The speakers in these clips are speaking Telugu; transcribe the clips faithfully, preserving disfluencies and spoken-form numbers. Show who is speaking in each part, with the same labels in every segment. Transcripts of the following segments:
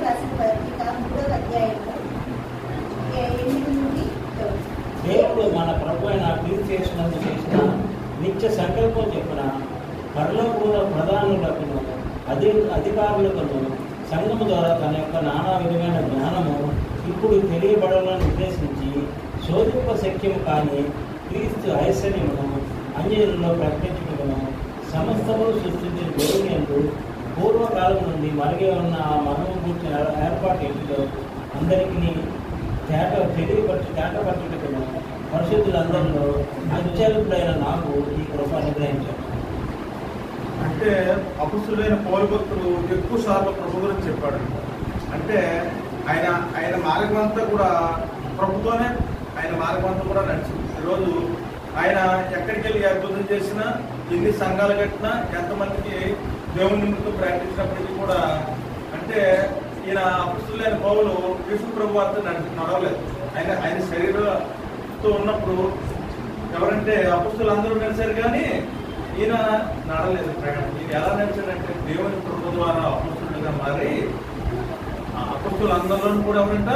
Speaker 1: రాసిన పత్రిక మూడవ అధ్యాయంలో ఎనిమిది నుండి
Speaker 2: దేవుడు మన ప్రభు అయిన క్రీస్తు చేసినందుకు చేసిన నిత్య సంకల్పం చెప్పిన పరలోకముల ప్రధానులకును అధి అధికారులకును సంఘము ద్వారా తన యొక్క నానా విధమైన జ్ఞానము ఇప్పుడు తెలియబడాలని ఉద్దేశించి శోధింప శక్యము కానీ క్రీస్తు ఐశ్వర్యమును అన్యులలో ప్రకటించడమును సమస్తము సృష్టించిన దేవుని యందు పూర్వకాలం నుండి మరిగే ఉన్న ఆ మనము కూర్చిన ఏర్పాటు ఇంటిలో అందరికీ తేట తెలియపరచు తేటపరచుటకును పరిశుద్ధులందరిలో అత్యల్పుడైన నాకు ఈ కృప అనుగ్రహించాను.
Speaker 3: అంటే అపొస్తలుడైన పౌలు భక్తుడు ఎక్కువ సార్లు ప్రభు గురించి చెప్పాడు. అంటే ఆయన ఆయన మార్గం అంతా కూడా ప్రభుతోనే ఆయన మార్గం అంతా కూడా నడిచింది. ఈరోజు ఆయన ఎక్కడికి వెళ్ళి అద్భుతం చేసినా, ఎన్ని సంఘాలు కట్టినా, ఎంతమందికి దేవుని నిమిత్తం ప్రకటించినప్పటికీ కూడా అంటే ఈయన అపొస్తలుడైన పౌలు యేసు ప్రభు వారితో నడిచి నడవలేదు. ఆయన ఆయన శరీరంతో ఉన్నప్పుడు ఎవరంటే అపొస్తలులు అందరూ నడిచారు కానీ ఈయన నడలేదు ప్రయాణం. ఈయన ఎలా నడిచాడంటే దేవుని కృప ద్వారా అపొస్తలుడుగా మారి ఆ అపొస్తలులు అందరిలో కూడా ఎవరంట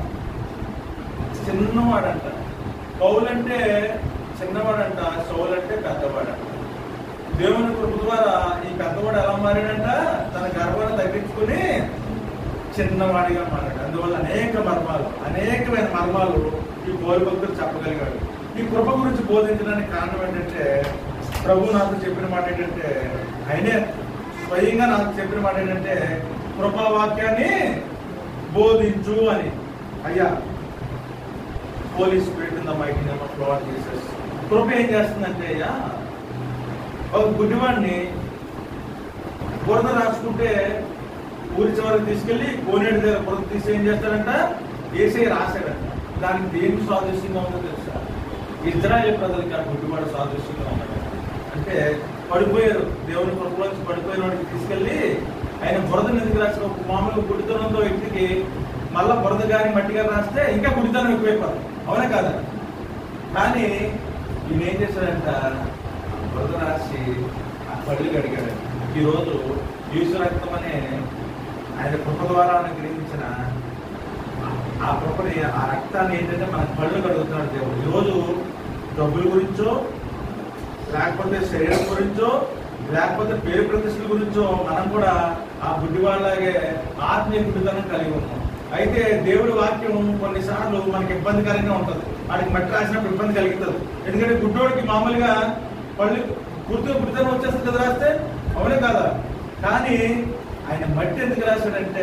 Speaker 3: చిన్నవాడంట. పౌలు అంటే చిన్నవాడంట, సౌలు అంటే పెద్దవాడంట. దేవుని కృప ద్వారా ఈ పెద్దవాడు ఎలా మారాడంట, తన గర్వాన్ని తగ్గించుకుని చిన్నవాడిగా మారాడు. అందువల్ల అనేక మర్మాలు అనేకమైన మర్మాలు ఈ పౌలు భక్తులు చెప్పగలిగాడు. ఈ కృప గురించి బోధించడానికి కారణం ఏంటంటే ప్రభు నాకు చెప్పిన మాట ఏంటంటే, ఆయనే స్వయంగా నాకు చెప్పిన మాట ఏంటంటే కృపావాక్యాన్ని బోధించు అని. అయ్యా పోలీస్ పెట్టిందా మైకి ఫ్లోర్ చేసేసి కృప ఏం చేస్తుందంటే, అయ్యా ఒక గుడ్డివాడిని బురద రాసుకుంటే ఊరి చివరికి తీసుకెళ్లి కోనేటి దగ్గర బురద తీసి ఏం చేస్తాడంట, ఏసై రాశాడంట. దానికి దేనికి సాదృశ్యంగా ఉందో తెలుసా? ఇజ్రాయేల్ ప్రజలకి ఆ గుడ్డివాడు సాదృశ్యంగా ఉన్నాడు. అంటే పడిపోయారు, దేవుని కృపలోంచి పడిపోయిన వాడికి తీసుకెళ్లి ఆయన బురద ఎందుకు రాసిన ఒక మామూలు గుడితనంతో వ్యక్తికి మళ్ళా బురద కానీ మట్టి కానీ రాస్తే ఇంకా గుడితనం ఎక్కువైపోతుంది, అవునా కాదా? కానీ ఈయన ఏం చేశాడంట, బురద రాసి ఆ పళ్ళు కడిగాడు. ఈరోజు యేసు రక్తం అనే ఆయన కృప ద్వారా గ్రహించిన ఆ కృపని, ఆ రక్తాన్ని ఏంటంటే మన పళ్ళు కడుగుతున్నాడు దేవుడు. ఈరోజు డబ్బుల గురించో, లేకపోతే శరీరం గురించో, లేకపోతే పేరు ప్రతిష్టల గురించో మనం కూడా ఆ గుడ్డివాళ్ళలాగే ఆత్మీయ గుడ్డితనం కలిగి ఉన్నాం. అయితే దేవుడి వాక్యం కొన్నిసార్లు మనకి ఇబ్బందికరంగా ఉంటుంది. వాడికి మట్టి రాసినప్పుడు ఇబ్బంది కలుగుతుంది. ఎందుకంటే గుడ్డోడికి మామూలుగా పళ్ళు గుర్తు గుడితనం వచ్చేస్తుంది కదా రాస్తే, అవునే కాదా? కానీ ఆయన మట్టి ఎందుకు రాశాడంటే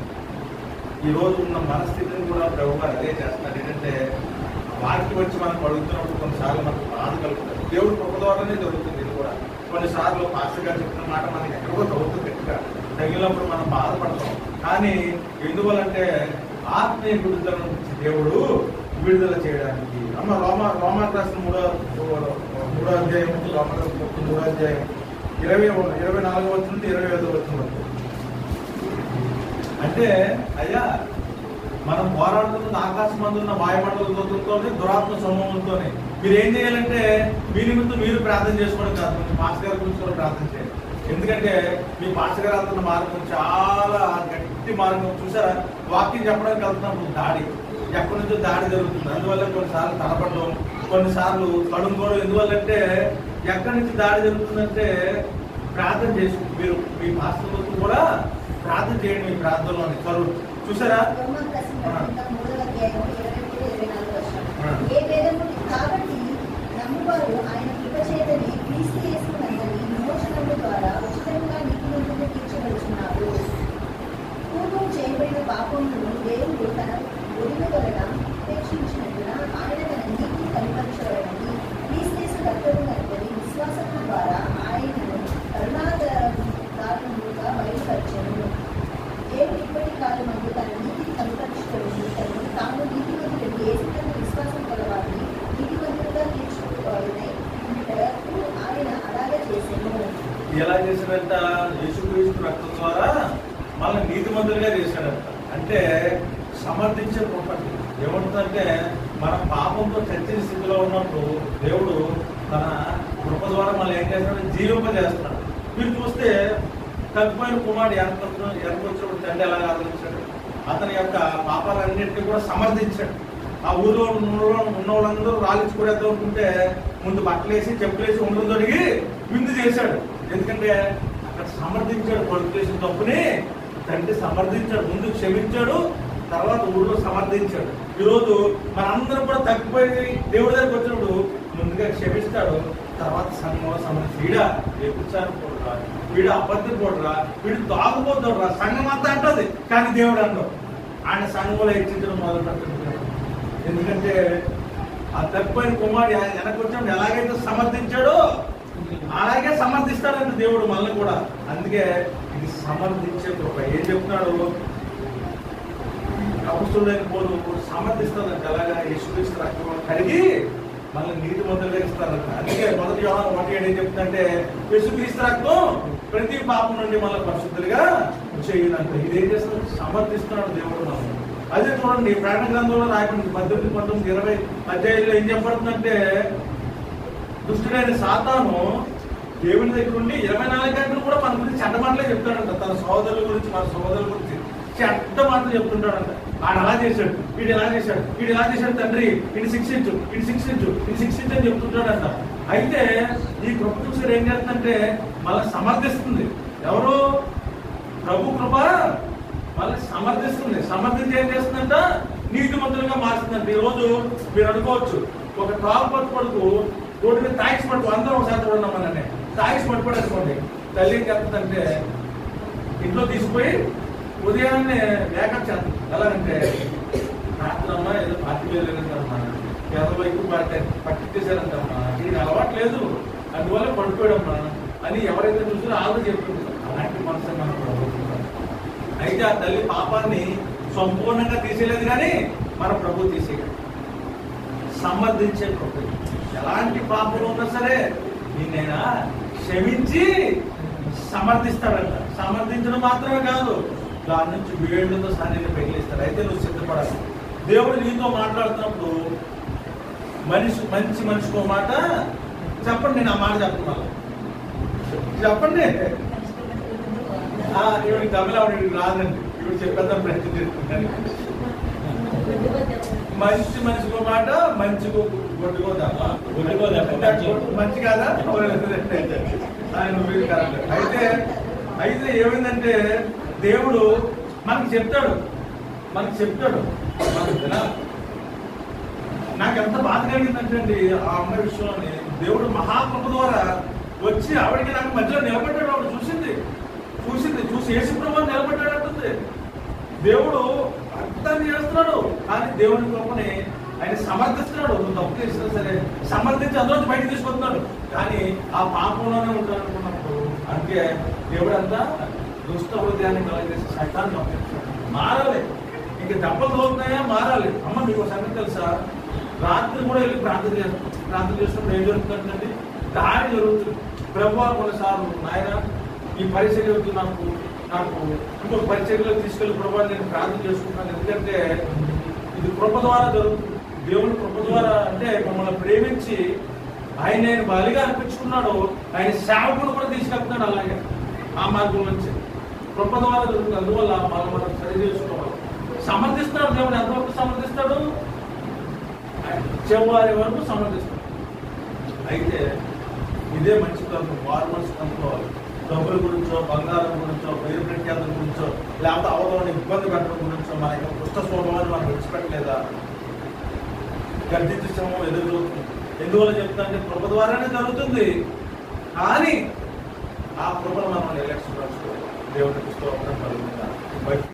Speaker 3: ఈ రోజు ఉన్న మనస్థితిని కూడా ప్రభు గారు అదే చేస్తున్నారు. ఏంటంటే వాక్యం వచ్చి మనం అడుగుతున్నప్పుడు కొన్నిసార్లు మనకు బాధ కలుగుతుంది. దేవుడు కృప ద్వారానే జరుగుతుంది. ఇది కూడా కొన్నిసార్లు పాస్టర్ గారు చెప్పిన మాట మనకి ఎక్కడో తగ్గుతుంది, గట్టిగా తగిలినప్పుడు మనం బాధపడతాం. కానీ ఎందువల్లంటే ఆత్మీయ విడుదల నుంచి దేవుడు విడుదల చేయడానికి. అమ్మ రోమ రోమాకు రాసిన మూడో మూడో అధ్యాయం రోమ మూడో అధ్యాయం ఇరవై ఇరవై నాలుగో వచ్చింది ఇరవై ఐదో వచ్చిన అంటే, అయ్యా మనం పోరాడుతున్న ఆకాశం అందున్న వాయుమండలతోనే దురాత్మ సమూహంతోనే. మీరు ఏం చేయాలంటే మీ నిమిత్తం మీరు ప్రార్థన చేసుకోవడం కాదు, మీ పాస్టర్ గారి గురించి కూడా ప్రార్థన చేయాలి. ఎందుకంటే మీ పాస్టర్ గారు వెళ్తున్న మార్గం చాలా గట్టి మార్గం. చూసారా, వాక్యం చెప్పడానికి వెళ్తున్నప్పుడు దాడి, ఎక్కడి నుంచో దాడి జరుగుతుంది. అందువల్ల కొన్నిసార్లు తడపడడం, కొన్నిసార్లు కడుంకోవడం. ఎందువల్లంటే ఎక్కడి నుంచి దాడి జరుగుతుందంటే ప్రార్థన చేసుకుంటారు. మీరు మీ పాస్టర్ గురించి కూడా ప్రార్థన చేయండి. మీ ప్రార్థనలోని కరువు చూసారా.
Speaker 1: కాబట్టి నమ్మువారు ఆయన కృప చేతని క్రీస్తు యేసునందరి విమోచనము ద్వారా ఉచితంగా నీతిమంతులుగా తీర్చబడుచున్నారు. పూర్వం చేయబడిన పాపములను దేవుడు తన ఒడిన వలన ఉపేక్షించినట్టున ఆయన తన నీతిని కనిపరచబడని క్రీస్తు యేసు రక్తమునందరి విశ్వాసము ద్వారా ఆయనను కరుణాదారునిగా బయలుపరచెను. దేవుడు ఇప్పటి కాలమందు తన నీతిని కనిపరచుకొని తను తాను నీతిమంతుడిని యేసునందు విశ్వాసం కలవారిని నీతిమంతులుగా తీర్చుకోవాలని ఆయన అలాగే చేశాను.
Speaker 3: ఎలా చేశాడంట? యేసుక్రీస్తు రక్తం ద్వారా మళ్ళీ నీతిమంతులుగా చేశాడంట. అంటే సమర్థించే కృప. ఏమంటుందంటే మన పాపంతో చచ్చిన స్థితిలో ఉన్నప్పుడు దేవుడు తన కృప ద్వారా మళ్ళీ ఏం చేస్తున్నాడు, జీవింపజేస్తున్నాడు. మీరు చూస్తే తగ్గిపోయిన కుమారుడు ఎంత ఎంత వచ్చినప్పుడు తండ్రి ఎలా ఆదరించాడు. అతని యొక్క పాపాలన్నింటినీ కూడా సమర్థించాడు. ఆ ఊర్లో ఉన్న ఉన్న వాళ్ళందరూ రాలించుకునేద్దాం అనుకుంటే ముందు బట్టలేసి చెప్పులేసి ఉండడం తొడిగి విందు చేశాడు. ఎందుకంటే అక్కడ సమర్థించాడు. కొడుకు చేసిన తప్పుని తండ్రి సమర్థించాడు, ముందు క్షమించాడు, తర్వాత ఊళ్ళో సమర్థించాడు. ఈరోజు మనందరం కూడా తప్పిపోయి దేవుడి దగ్గరికి వచ్చినప్పుడు ముందుగా క్షమిస్తాడు, తర్వాత సంఘంలో సమర్థి వీడ ఎప్పుచారు పోడరా, వీడు అబద్ధం పోడరా, వీడు తాగుపోతాడురా సంఘం అంతా అంటది. కానీ దేవుడు అంటాడు ఆయన సంఘంలో హెచ్చించడం మొదలు పెడుతున్నాడు. ఎందుకంటే ఆ తప్పిపోయిన కుమారుడు వెనక్కి వచ్చినప్పుడు ఎలాగైతే సమర్థించాడో అలాగే సమర్థిస్తాడంటే దేవుడు మళ్ళీ కూడా. అందుకే ఇది సమర్థించే కృప. ఏం చెప్తున్నాడు? అవసరమైన పోలు సమర్థిస్తాడంట. ఎలాగా? యేసుక్రీస్తు రక్తం కడిగి మళ్ళీ నీతి మొదలుగా ఇస్తారంట. అందుకే మొదటి యోహాను ఒకటి ఏడు ఏం చెప్తుందంటే యేసుక్రీస్తు రక్తం ప్రతి పాపం నుండి మళ్ళీ పరిశుద్ధులుగా చేయాలంట. ఇదేం చేస్తాడు? సమర్థిస్తున్నాడు దేవుడు మనం. అదే చూడండి ప్రకటన గ్రంథంలో రాయబడింది పద్దెనిమిది పంతొమ్మిది ఇరవై అధ్యాయుల్లో ఏం చెప్పబడుతుందంటే దుష్టుడైన సాతాను దేవుని దగ్గర ఉండి ఇరవై నాలుగు గంటలు కూడా మన గురించి చెడ్డ మాటలే చెప్తాడంట. తన సోదరుల గురించి మన సోదరుల గురించి చెడ్డ మాటలు చెప్తుంటాడంట. ఆయన అలా చేశాడు, వీడు ఎలా చేశాడు, వీడు ఎలా చేశాడు, తండ్రి వీడిని శిక్షించు, వీడిని శిక్షించు, వీడిని శిక్షించు అని చెప్తుంటాడంట. అయితే ఈ కృప చూసి ఏం చేస్తుందంటే మళ్ళీ సమర్థిస్తుంది. ఎవరు? ప్రభు కృప మళ్ళీ సమర్థిస్తుంది. సమర్థించి ఏం చేస్తుందంట? నీతిమంతులుగా మార్చుతుందంట. ఈ రోజు మీరు అనుకోవచ్చు ఒక తాగుబోతు కొడుకు రోడ్డు మీద తాగిసి పడుకో, అందరూ ఒకసారి చూడమని తాగిసి పడిపోయి అనుకోండి, తల్లి ఏం చెప్తుందంటే ఇంట్లో తీసుకుపోయి ఉదయాన్నే వేకప్ చేస్తాం. ఎలాగంటే రాత్రమ్మా ఏదో పార్టీ వెళ్ళలేదంటమ్మా, ఎవరో ఎక్కువ పట్టి పట్టించేశారంటమ్మా, ఇది అలవాటు లేదు అందువల్ల పడిపోయాడమ్మా అని ఎవరైతే చూసినా ఆలోచన చెప్తుంది. అలాంటి మనసు మనం ప్రభుత్వం. అయితే ఆ తల్లి పాపాన్ని సంపూర్ణంగా తీసేయలేదు కానీ మన ప్రభు తీసేయడు. సమర్థించే ప్రభు ఎలాంటి పాపం ఉన్నా సరే నిన్నైనా క్షమించి సమర్థిస్తాడంట. సమర్థించడం మాత్రమే కాదు, దాని నుంచి వేళ్ళతో సన్నిధిని పెగిలిస్తాడు. అయితే నువ్వు సిద్ధపడాలి. దేవుడు నీతో మాట్లాడుతున్నప్పుడు మనిషి మంచి మనిషికో మాట చెప్పండి. నేను ఆ మాట చెప్తున్నాను, చెప్పండి. ఇవి తమిళ ఆవిడ రాదండి, ఇవి చెప్పేద్దాం ప్రయత్నం చేస్తున్నాను. మంచి మనిషికో మాట మంచి గొడ్డుకో తప్ప మంచి కాదా? ఆయన అయితే అయితే ఏమైందంటే దేవుడు మనకి చెప్తాడు మనకి చెప్తాడు మనకి వినాలి. నాకు ఎంత బాధ కలిగిందంటే అండి ఆ అమ్మాయి విషయంలోని దేవుడు మహాకృప ద్వారా వచ్చి ఆవిడకి నాకు మధ్యలో నిలబడ్డాడు. ఆవిడ చూసింది చూసింది చూసి యేసు ప్రభువుని నిలబడ్డాడంటుంది. దేవుడు అర్థాన్ని చేస్తున్నాడు కానీ దేవుని కృపని ఆయన సమర్థిస్తున్నాడు. నువ్వు తప్పు చేసినా సరే సమర్థించి అందులో బయట తీసుకొస్తున్నాడు. కానీ ఆ పాపంలోనే ఉంటాడు అనుకున్నప్పుడు అందుకే దేవుడు అంతా దుష్ట హృదయాన్ని కలగజేసి సైతాన్ని పంపిస్తాడు. మారాలి, ఇంక దెబ్బలు తోలుతున్నాయా? మారాలి. అమ్మ మీకు సంగతి తెలుసా? రాత్రి కూడా వెళ్ళి ప్రార్థన చేస్తాం. ప్రార్థన చేస్తున్నప్పుడు ఏం జరుగుతుందండి? దాడి జరుగుతుంది. ప్రభువా కొన్నిసార్లు నాయన ఈ పరిచర్య వద్దు, నాకు నాకు ఇంకొక పరిచర్యలో తీసుకెళ్ళి ప్రభావం నేను ప్రార్థన చేసుకుంటాను. ఎందుకంటే ఇది కృప ద్వారా జరుగుతుంది. దేవుని కృప ద్వారా అంటే మమ్మల్ని ప్రేమించి ఆయన నేను బలిగా అర్పించుకున్నాడు. ఆయన సేవకుడు కూడా తీసుకెళ్తున్నాడు. అలాగే ఆ మార్గం నుంచి కృప ద్వారా జరుగుతుంది. అందువల్ల మనం మనం సరి చేసుకోవాలి. సమర్థిస్తున్నాడు దేవుడు. ఎంతవరకు సమర్థిస్తాడు? చెవ్వారి వరకు సమర్థిస్తాడు. అయితే ఇదే మంచి తత్వం. వారు మనసు కనుక్కోవాలి. డబ్బుల గురించో, బంగారం గురించో, పేరు ప్రఖ్యాతుల గురించో, లేకపోతే అవతలని ఇబ్బంది పెట్టడం గురించో మన యొక్క దుష్ట స్వభావాన్ని మనం విడిచిపెట్టలేదా? గర్జించడము ఎదురు. ఎందువల్ల చెప్తా అంటే కృప ద్వారానే జరుగుతుంది. కానీ ఆ కృపను మనం ఎలక్షన్ రాసుకోవాలి. దేవుడికి స్తోత్రం కలుగుతుంది.